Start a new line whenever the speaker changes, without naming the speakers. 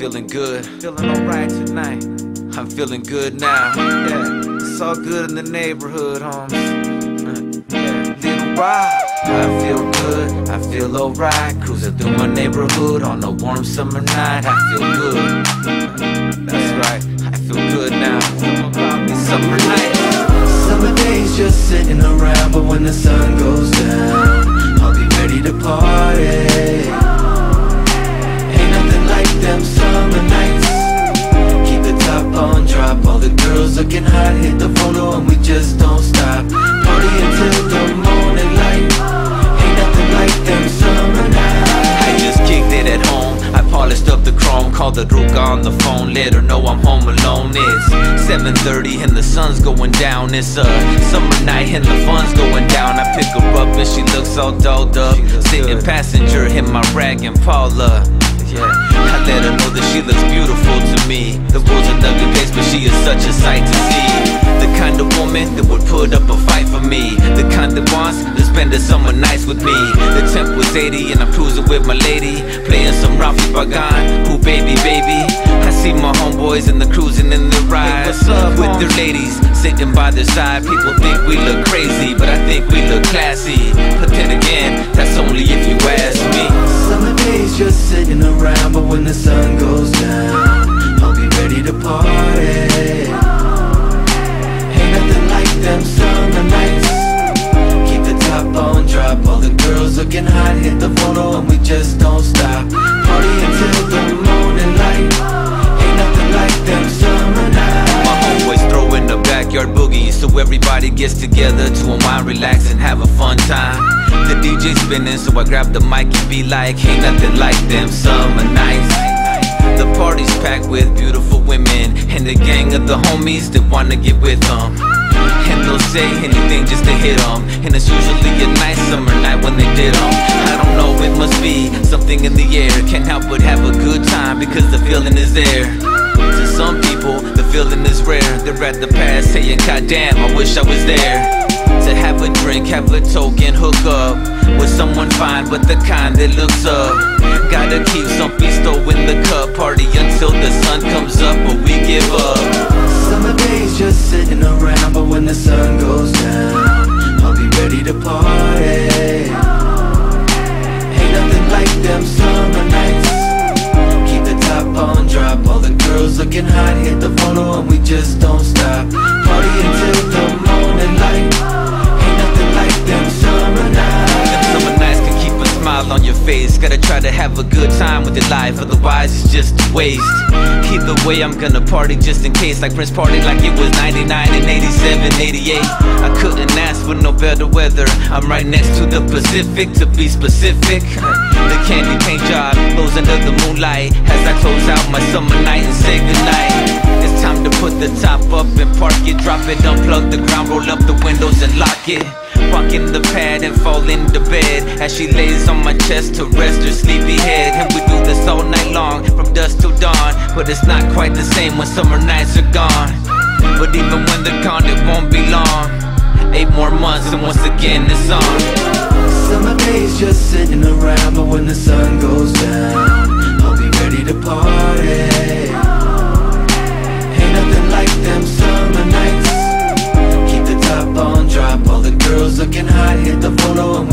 feeling good, feeling alright tonight. I'm feeling good now. Yeah, it's all good in the neighborhood, homes. Yeah, Lil Rob. I feel good, I feel alright. Cruising through my neighborhood on a warm summer night. I feel good. That's right, I feel good now. These summer nights.
Summer days just sitting around, but when the sun goes down, I'll be ready to party. Ain't nothing like them summer nights. Keep the top on drop, all the girls looking hot. Hit the photo and we just don't stop. Party until the morning light. Ain't nothing like them summer nights.
I just kicked it at home, I polished up the chrome. Called the Ruka on the phone, let her know I'm home alone. It's 7:30 and the sun's going down. It's a summer night and the fun's going down. I pick her up and she looks all dolled up. Sitting passenger in my rag and Paula. Yeah, I let her know that she looks beautiful to me. The world's an ugly place, but she is such a sight to see. The kind of woman that would put up a fight for me. The kind that wants to spend the summer nights with me. The temp was 80 and I'm cruising with my lady, playing some Rafi Pagan. Ooh baby, baby. I see my homeboys and the cruising in the ride, with their ladies sitting by their side. People think we look crazy, but I think we look classy. But then again, that's only if you ask me.
Summer days just sitting around, but when the sun goes down, I'll be ready to party. Ain't nothing like them summer nights. Keep the top on drop, all the girls looking hot. Hit the photo and we just don't stop. Party until the morning light. Ain't nothing like them summer nights.
My homeboys throwing the backyard boogie, so everybody gets together to unwind, relax, and have a fun time. The DJ spinning, so I grab the mic and be like, ain't nothing like them summer nights. The party's packed with beautiful women and a gang of the homies that wanna get with them. And they'll say anything just to hit them, and it's usually a nice summer night when they did them. I don't know, it must be something in the air. Can't help but have a good time because the feeling is there. To some people, the feeling is rare. They're at the past saying, God damn, I wish I was there. To have a drink, have a token, hook up with someone fine, but the kind that looks up. Gotta keep some pisto in the cup. Party until the sun comes up, but we give up.
Summer days just sitting around, but when the sun goes down, I'll be ready to party. Ain't nothing like them summer nights. Keep the top on drop, all the girls looking hot. Hit the photo and we just don't stop. Party until the morning light. Ain't nothing like them summer nights.
Them summer nights can keep a smile on your face. Gotta try to have a good time with your life, otherwise it's just a waste. Either way, I'm gonna party just in case. Like Prince party like it was 99 and 87, 88. I couldn't ask for no better weather. I'm right next to the Pacific, to be specific. The candy paint job glows under the moonlight as I close out my summer night and say goodnight. It's time to put the top up and park it. Drop it, unplug the ground, roll up the windows and lock it. Walk in the pad and fall into bed as she lays on my chest to rest her sleepy head. And we do this all night long, from dusk till dawn. But it's not quite the same when summer nights are gone. But even when they're gone, it won't be long. 8 more months and once again it's on.
Summer days just sitting around, but when the sun goes down, I'll be ready to party. Ain't nothing like them summer nights. Keep the top on drop, all the girls looking hot. Hit the photo and